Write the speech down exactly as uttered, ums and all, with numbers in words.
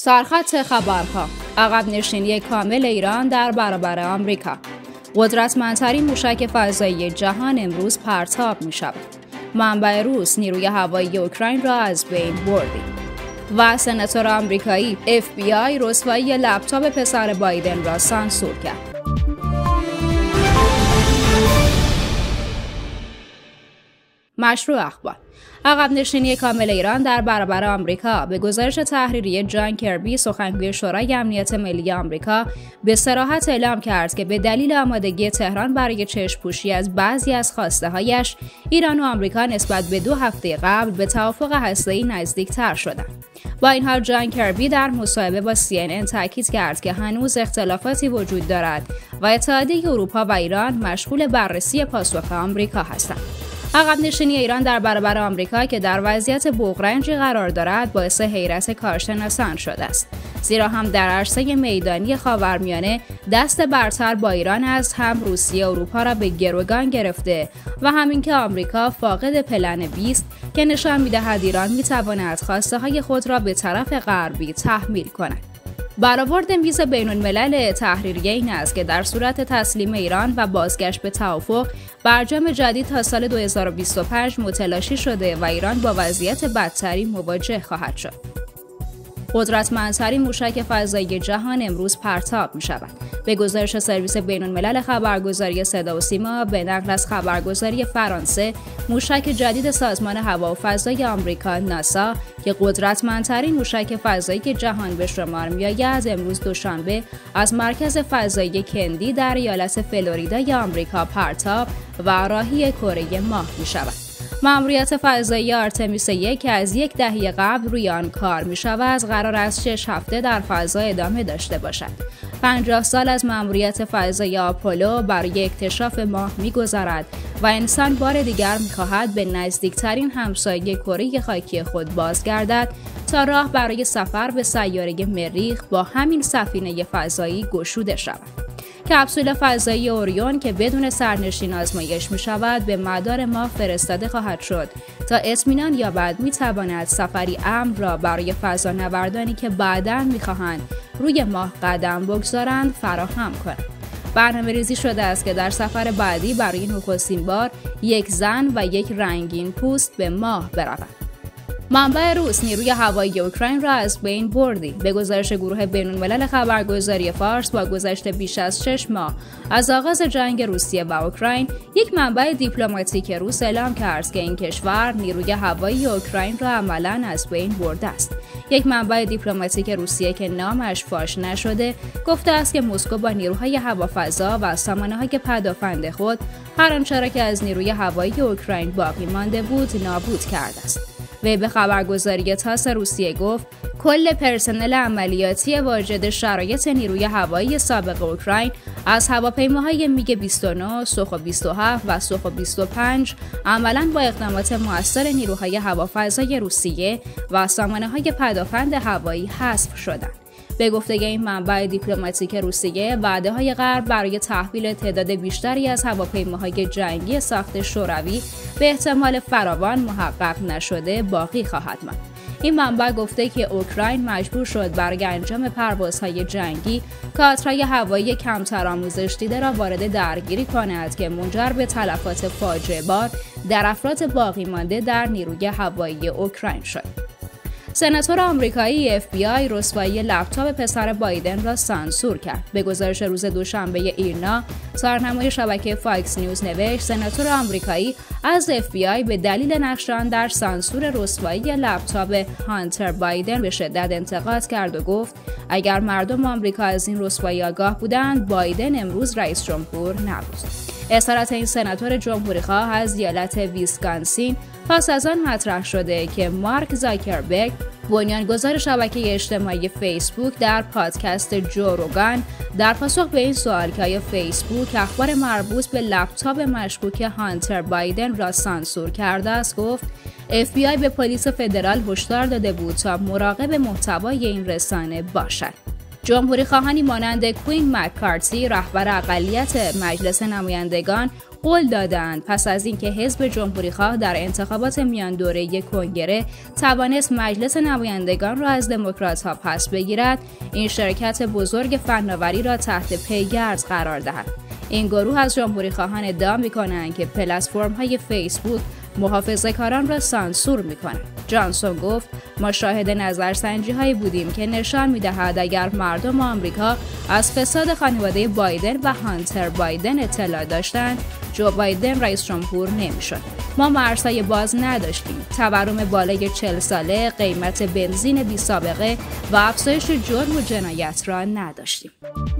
سرخط خبرها: عقب نشینی کامل ایران در برابر آمریکا. قدرتمندترین موشک فضایی جهان امروز پرتاب می شود. منبع روس: نیروی هوایی اوکراین را از بین بردیم. و سناتور آمریکایی: اف بی آی رسوایی لپتاپ پسر بایدن را سانسور کرد. مشروع اخبار: عقب نشینی کامل ایران در برابر آمریکا. به گزارش تحریری جان کربی، سخنگوی شورای امنیت ملی آمریکا، به صراحت اعلام کرد که به دلیل آمادگی تهران برای چشم‌پوشی از بعضی از خواسته‌هایش، ایران و آمریکا نسبت به دو هفته قبل به توافق هسته‌ای نزدیک‌تر شدند. با این حال جان کربی در مصاحبه با سی ان ان تاکید کرد که هنوز اختلافاتی وجود دارد و اتحادیه اروپا و ایران مشغول بررسی پاسخ آمریکا هستند. عقب نشینی ایران در برابر آمریکا که در وضعیت بغرنجی قرار دارد باعث حیرت کارشناسان شده است، زیرا هم در عرصه میدانی خاورمیانه دست برتر با ایران است، هم روسیه اروپا را به گروگان گرفته و همین که آمریکا فاقد پلن بیست که نشان می‌دهد ایران می‌تواند خواسته‌های خود را به طرف غربی تحمیل کند. برآورد میز بین‌الملل تحریریه این است که در صورت تسلیم ایران و بازگشت به توافق، برجام جدید تا سال دو هزار و بیست و پنج متلاشی شده و ایران با وضعیت بدتری مواجه خواهد شد. قدرتمندترین موشک فضایی جهان امروز پرتاب می شود. به گزارش سرویس بین‌الملل خبرگزاری صدا و سیما به نقل از خبرگزاری فرانسه، موشک جدید سازمان هوا و فضای آمریکا ناسا که قدرتمندترین موشک فضایی جهان به شمار می‌آید، امروز دوشنبه از مرکز فضایی کندی در ایالت فلوریدای آمریکا پرتاب و راهی کره ماه می شود. ماموریت فضایی آرتمیس یک که از یک دهه قبل روی آن کار می شود، قرار است شش هفته در فضا ادامه داشته باشد. پنجاه سال از ماموریت فضایی آپولو برای اکتشاف ماه می گذرد و انسان بار دیگر می خواهد به نزدیکترین همسایه کره خاکی خود بازگردد تا راه برای سفر به سیاره مریخ با همین سفینه فضایی گشوده شود. کپسول فضایی اوریون که بدون سرنشین آزمایش می شود به مدار ماه فرستاده خواهد شد تا اطمینان یابد می تواند سفری امن را برای فضانوردانی که بعداً می خواهند روی ماه قدم بگذارند فراهم کند. برنامه ریزی شده است که در سفر بعدی برای نخستین بار یک زن و یک رنگین پوست به ماه برود. منبع روس: نیروی هوایی اوکراین را از بین بردیم. به گزارش گروه بین‌الملل خبرگزاری فارس، با گذشت بیش از شش ماه از آغاز جنگ روسیه و اوکراین، یک منبع دیپلماتیک روس اعلام کرد که این کشور نیروی هوایی اوکراین را عملاً از بین برده است. یک منبع دیپلماتیک روسیه که نامش فاش نشده گفته است که مسکو با نیروهای هوافضا و سامانه‌های پدافند خود هر آنچه را که از نیروی هوایی اوکراین باقی مانده بود نابود کرده است. وی به خبرگزاری تاس روسیه گفت کل پرسنل عملیاتی واجد شرایط نیروی هوایی سابق اوکراین از هواپیماهای میگ بیست و نه، سوخو بیست و هفت و سوخو بیست و پنج عملاً با اقدامات مؤثر نیروهای هوافضای روسیه و سامانه‌های پدافند هوایی حذف شدند. به گفته این منبع دیپلماتیک روسیه، وعده‌های غرب برای تحویل تعداد بیشتری از هواپیماهای جنگی ساخت شوروی به احتمال فراوان محقق نشده باقی خواهد ماند. این منبع گفته که اوکراین مجبور شد برای انجام پروازهای جنگی کادرهای هوایی کمتر آموزش دیده را وارد درگیری کند که منجر به تلفات فاجعه بار در افراد باقی مانده در نیروی هوایی اوکراین شد. سناتور آمریکایی اف بی آی رسوایی لپتاپ پسر بایدن را سانسور کرد. به گزارش روز دوشنبه ایرنا، سرنمای شبکه فاکس نیوز نوشت سناتور آمریکایی از اف بی آی به دلیل نقش آن در سانسور رسوایی لپتاپ هانتر بایدن به شدت انتقاد کرد و گفت اگر مردم آمریکا از این رسوایی آگاه بودند، بایدن امروز رئیس جمهور نبود. اصرار این سناتور جمهوری‌خواه از ایالت ویسکانسین پس از آن مطرح شده که مارک زاکربرگ، بنیانگذار شبکه اجتماعی فیسبوک، در پادکست جو روگان در پاسخ به این سوال که آیا فیسبوک اخبار مربوط به لپتاپ مشکوک هانتر بایدن را سانسور کرده است، گفت اف بی آی به پلیس فدرال هشدار داده بود تا مراقب محتوای این رسانه باشد. جمهوری خواهانی مانند کوین مککارتی رهبر اقلیت مجلس نمایندگان قول دادند پس از اینکه حزب جمهوری‌خواه در انتخابات میان دوره کنگره توانست مجلس نمایندگان را از دموکرات‌ها پس بگیرد، این شرکت بزرگ فناوری را تحت پیگرد قرار دهد. این گروه از جمهوری‌خواهان ادعا می‌کنند که پلتفرم‌های فیسبوک محافظه‌کاران را سانسور می‌کنند. جانسون گفت ما شاهد نظرسنجی‌هایی بودیم که نشان می‌دهد اگر مردم آمریکا از فساد خانواده بایدن و هانتر بایدن اطلاع داشتند، جو بایدن رئیس جمهور نمی‌شد. ما مرزهای باز نداشتیم، تورم بالای چهل ساله، قیمت بنزین بی سابقه و افزایش جرم و جنایت را نداشتیم.